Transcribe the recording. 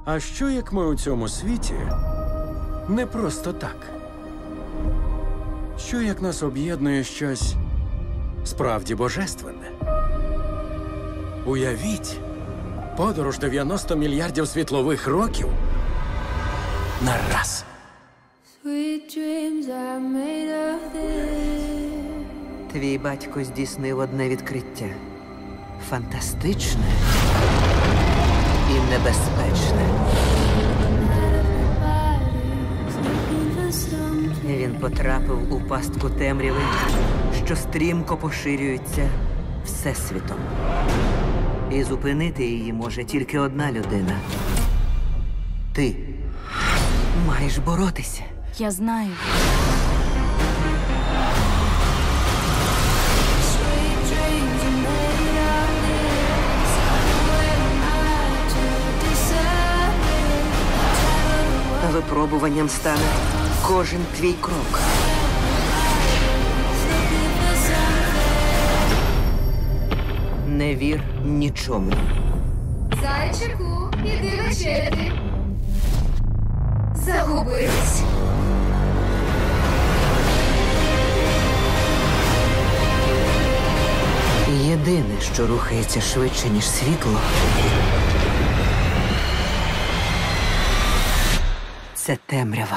А що, як ми у цьому світі не просто так? Що, як нас об'єднує щось справді божественне? Уявіть, подорож 90 мільярдів світлових років на раз. Sweet dreams are made of this. Твій батько здійснив одне відкриття. Фантастичне і небезпечне. Він потрапив у пастку темряви, що стрімко поширюється всесвітом. І зупинити її може тільки одна людина. Ти маєш боротися. Я знаю. Sweet dreams are made of this. Where am I to decide? Випробуванням стане кожен твій крок. Не вір нічому. Зайчику, іди вечеряти. Загубились. Єдине, що рухається швидше, ніж світло, це темрява.